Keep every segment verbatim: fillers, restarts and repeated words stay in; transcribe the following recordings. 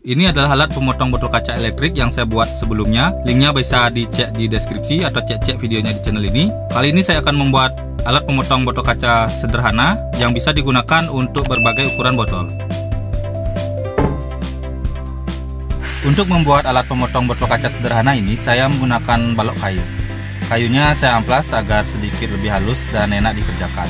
Ini adalah alat pemotong botol kaca elektrik yang saya buat sebelumnya. Linknya bisa dicek di deskripsi atau cek-cek videonya di channel ini. Kali ini saya akan membuat alat pemotong botol kaca sederhana yang bisa digunakan untuk berbagai ukuran botol. Untuk membuat alat pemotong botol kaca sederhana ini, saya menggunakan balok kayu. Kayunya saya amplas agar sedikit lebih halus dan enak dikerjakan.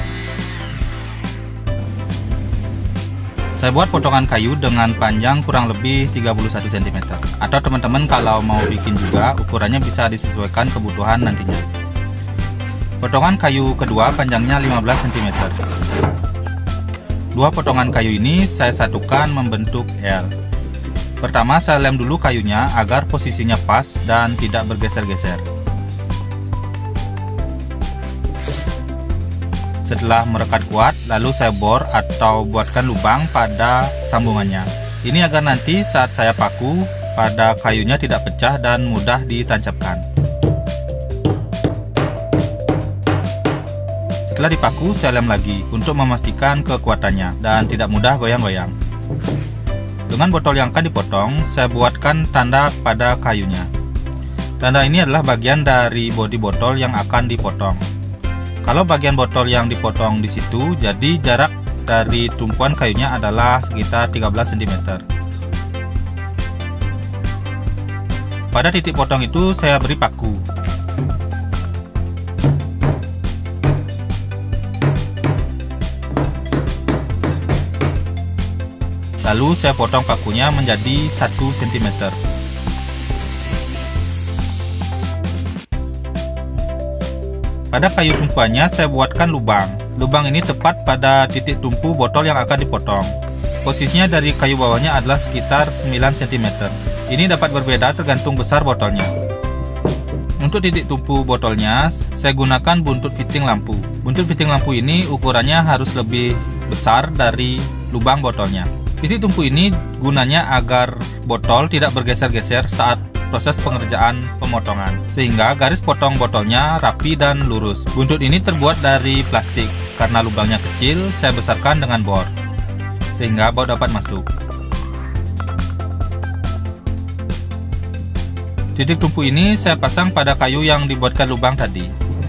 Saya buat potongan kayu dengan panjang kurang lebih tiga puluh satu sentimeter. Atau teman-teman kalau mau bikin juga, ukurannya bisa disesuaikan kebutuhan nantinya. Potongan kayu kedua panjangnya lima belas sentimeter. Dua potongan kayu ini saya satukan membentuk L. Pertama saya lem dulu kayunya agar posisinya pas dan tidak bergeser-geser. Setelah merekat kuat, lalu saya bor atau buatkan lubang pada sambungannya. Ini agar nanti saat saya paku, pada kayunya tidak pecah dan mudah ditancapkan. Setelah dipaku, saya lem lagi untuk memastikan kekuatannya dan tidak mudah goyang-goyang. Dengan botol yang akan dipotong, saya buatkan tanda pada kayunya. Tanda ini adalah bagian dari bodi botol yang akan dipotong. Kalau bagian botol yang dipotong di situ, jadi jarak dari tumpuan kayunya adalah sekitar tiga belas sentimeter. Pada titik potong itu saya beri paku. Lalu saya potong pakunya menjadi satu sentimeter. Pada kayu tumpuannya saya buatkan lubang. Lubang ini tepat pada titik tumpu botol yang akan dipotong. Posisinya dari kayu bawahnya adalah sekitar sembilan sentimeter. Ini dapat berbeda tergantung besar botolnya. Untuk titik tumpu botolnya, saya gunakan buntut fitting lampu. Buntut fitting lampu ini ukurannya harus lebih besar dari lubang botolnya. Titik tumpu ini gunanya agar botol tidak bergeser-geser saat proses pengerjaan pemotongan, sehingga garis potong botolnya rapi dan lurus. Buntut ini terbuat dari plastik. Karena lubangnya kecil, saya besarkan dengan bor, sehingga baut dapat masuk. Titik tumpu ini saya pasang pada kayu yang dibuatkan lubang tadi.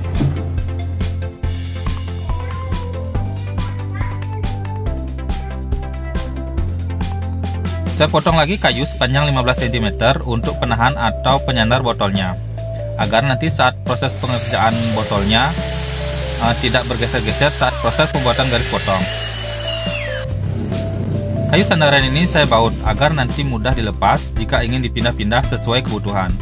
Saya potong lagi kayu sepanjang lima belas sentimeter untuk penahan atau penyandar botolnya, agar nanti saat proses pengerjaan botolnya uh, tidak bergeser-geser saat proses pembuatan garis potong. Kayu sandaran ini saya baut agar nanti mudah dilepas jika ingin dipindah-pindah sesuai kebutuhan.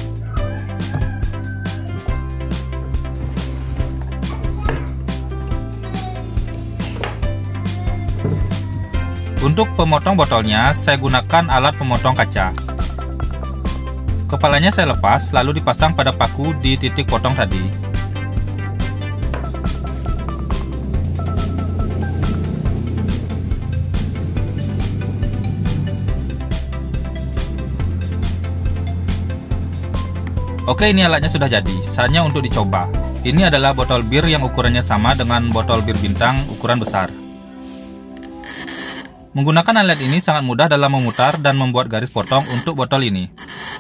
Untuk pemotong botolnya, saya gunakan alat pemotong kaca. Kepalanya saya lepas, lalu dipasang pada paku di titik potong tadi. Oke, ini alatnya sudah jadi, saatnya untuk dicoba. Ini adalah botol bir yang ukurannya sama dengan botol bir bintang ukuran besar. Menggunakan alat ini sangat mudah dalam memutar dan membuat garis potong untuk botol ini.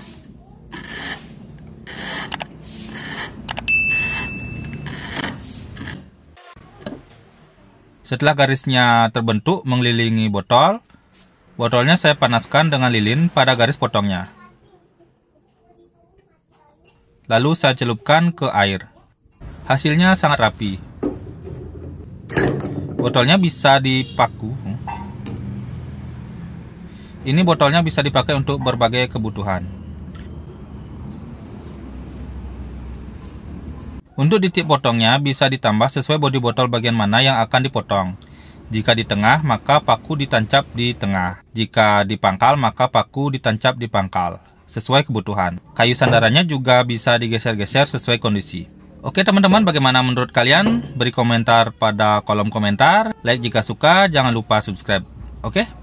Setelah garisnya terbentuk mengelilingi botol, botolnya saya panaskan dengan lilin pada garis potongnya. Lalu saya celupkan ke air. Hasilnya sangat rapi. Botolnya bisa dipaku. Ini botolnya bisa dipakai untuk berbagai kebutuhan. Untuk titik potongnya bisa ditambah sesuai bodi botol bagian mana yang akan dipotong. Jika di tengah, maka paku ditancap di tengah. Jika di pangkal, maka paku ditancap di pangkal. Sesuai kebutuhan. Kayu sandarannya juga bisa digeser-geser sesuai kondisi. Oke teman-teman, bagaimana menurut kalian? Beri komentar pada kolom komentar. Like jika suka, jangan lupa subscribe. Oke?